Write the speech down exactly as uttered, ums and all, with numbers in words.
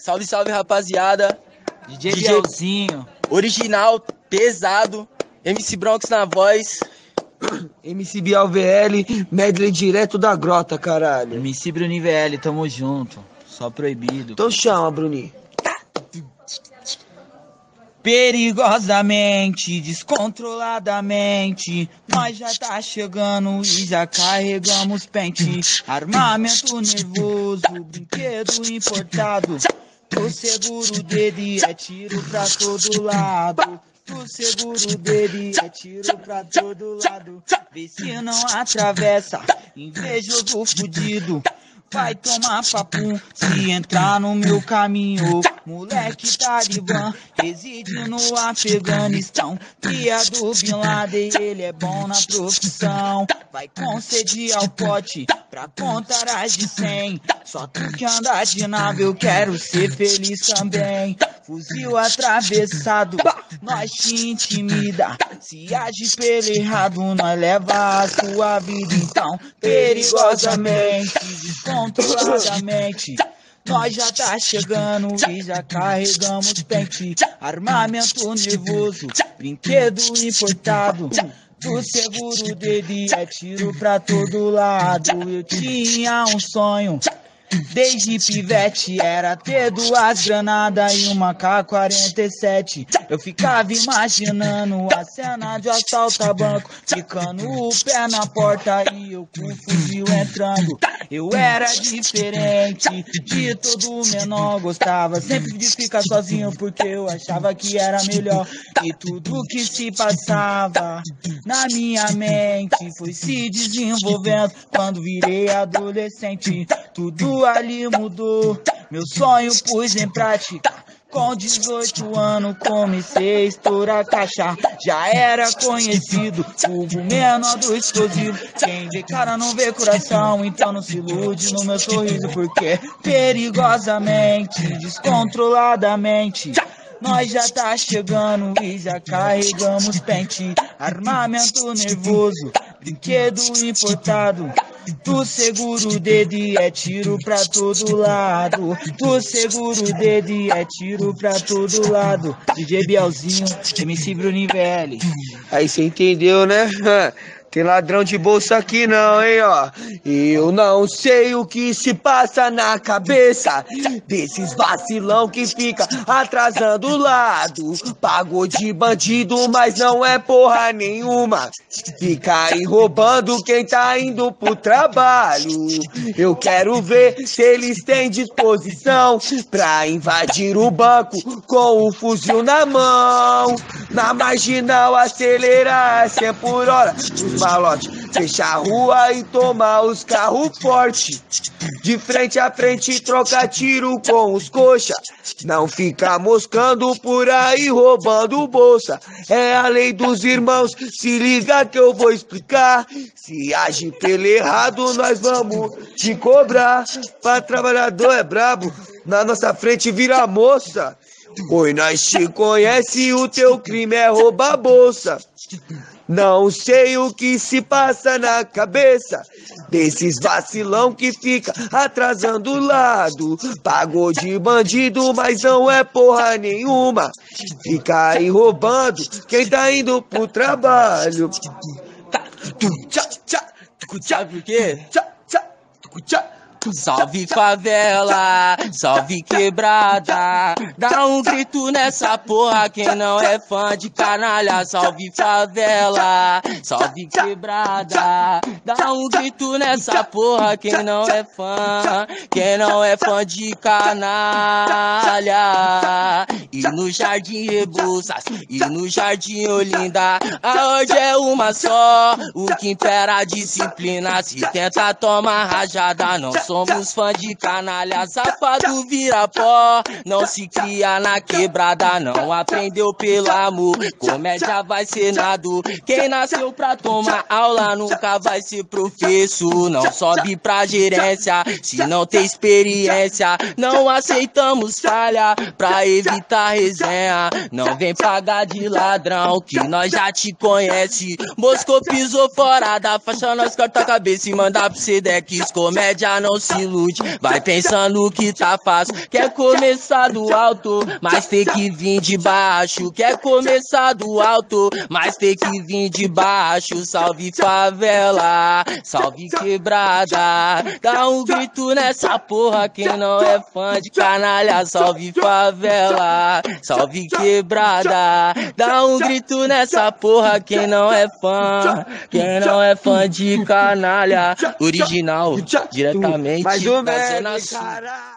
Salve, salve, rapaziada. D J Bielzinho. Original, pesado. M C Bronx na voz. M C Biel V L, medley direto da grota, caralho. M C Bruni V L, tamo junto. Só proibido. Então chama, Bruni. Perigosamente, descontroladamente, nós já tá chegando e já carregamos pente. Armamento nervoso, brinquedo importado. Tu segura o dedo e é tiro pra todo lado. Tu segura o dedo e é tiro pra todo lado. Vê se não atravessa, invejoso fudido. Vai tomar papum se entrar no meu caminho. Moleque talibã, reside no Afeganistão. Cria do Bin Laden, ele é bom na profissão. Vai conceder ao pote pra contar as de cem. Só tu que anda de nave, eu quero ser feliz também. Fuzil atravessado, nós te intimida. Se age pelo errado, nós leva a sua vida. Então, perigosamente, descontroladamente, nós já tá chegando e já carregamos pente. Armamento nervoso, brinquedo importado. Tu segura o dedo e é tiro pra todo lado. Eu tinha um sonho desde pivete, era ter duas granadas e uma K quarenta e sete. Eu ficava imaginando a cena de assalto a banco, ficando o pé na porta e eu com o fuzil entrando. Eu era diferente de todo menor, gostava sempre de ficar sozinho porque eu achava que era melhor. E tudo que se passava na minha mente foi se desenvolvendo quando virei adolescente. Tudo ali mudou, meu sonho pus em prática. Com dezoito anos comecei a estourar caixa. Já era conhecido, o menor do explosivo. Quem vê cara não vê coração, então não se ilude no meu sorriso. Porque perigosamente, descontroladamente, nós já tá chegando e já carregamos pente. Armamento nervoso, brinquedo importado. Tu segura o dedo e é tiro pra todo lado. Tu segura o dedo e é tiro pra todo lado. D J Bielzinho, M C Bruni V L. Aí cê entendeu, né? Tem ladrão de bolsa aqui não, hein, ó. Eu não sei o que se passa na cabeça desses vacilão que fica atrasando o lado. Pagou de bandido, mas não é porra nenhuma. Fica aí roubando quem tá indo pro trabalho. Eu quero ver se eles têm disposição pra invadir o banco com o fuzil na mão. Na marginal acelerar cem por hora. Os malote, fechar a rua e tomar os carros fortes. De frente a frente troca tiro com os coxa. Não fica moscando por aí roubando bolsa. É a lei dos irmãos, se liga que eu vou explicar. Se age pelo errado nós vamos te cobrar. Pra trabalhador é brabo, na nossa frente vira moça. Oi, nós te conhece e o teu crime é roubar bolsa. Não sei o que se passa na cabeça desses vacilão que fica atrasando o lado. Pagou de bandido, mas não é porra nenhuma. Fica aí roubando quem tá indo pro trabalho. Sabe por quê? Salve favela, salve quebrada. Dá um grito nessa porra quem não é fã de canalha. Salve favela, salve quebrada. Dá um grito nessa porra quem não é fã, quem não é fã de canalha. E no Jardim Rebouças, e no Jardim Olinda, a ordem é uma só, o que impera a disciplina. Se tenta tomar rajada, não somos fã de canalha, safado vira pó. Não se cria na quebrada, não aprendeu pelo amor. Comédia vai ser nado. Quem nasceu pra tomar aula nunca vai ser professor. Não sobe pra gerência se não tem experiência. Não aceitamos falha pra evitar resenha. Não vem pagar de ladrão que nós já te conhece. Moscou pisou fora da faixa, nós corta a cabeça e manda pro Sedex. Comédia não se ilude. Vai pensando que tá fácil, quer começar do alto, mas tem que vir de baixo. Quer começar do alto, mas tem que vir de baixo. Salve favela, salve quebrada, dá um grito nessa porra quem não é fã de canalha. Salve favela, salve quebrada, dá um grito nessa porra quem não é fã, quem não é fã de canalha. Original, diretamente Mais um da mestre, Zona Sul. cara.